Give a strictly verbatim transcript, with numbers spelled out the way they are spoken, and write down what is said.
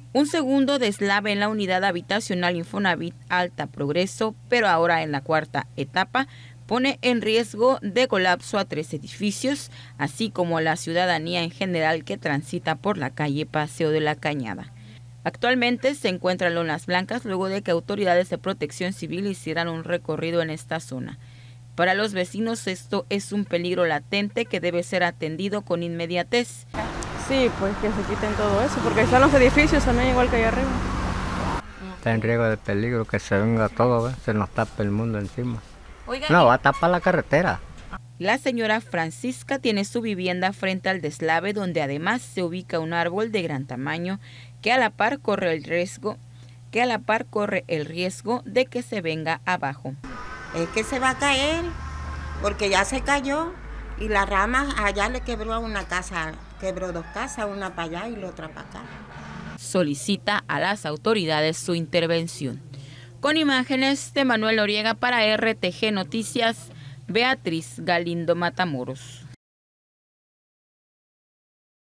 Un segundo deslave en la unidad habitacional Infonavit Alta Progreso, pero ahora en la cuarta etapa, pone en riesgo de colapso a tres edificios, así como a la ciudadanía en general que transita por la calle Paseo de la Cañada. Actualmente se encuentra en lonas blancas luego de que autoridades de protección civil hicieran un recorrido en esta zona. Para los vecinos esto es un peligro latente que debe ser atendido con inmediatez. Sí, pues que se quiten todo eso, porque están los edificios también igual que allá arriba. Está en riesgo de peligro, que se venga todo, ¿ves? Se nos tapa el mundo encima. Oiga, no, va a tapar la carretera. La señora Francisca tiene su vivienda frente al deslave, donde además se ubica un árbol de gran tamaño que a la par corre el riesgo, que a la par corre el riesgo de que se venga abajo. Es que se va a caer, porque ya se cayó y la rama allá le quebró a una casa, quebró dos casas, una para allá y la otra para acá. Solicita a las autoridades su intervención. Con imágenes de Manuel Noriega para R T G Noticias, Beatriz Galindo Matamoros.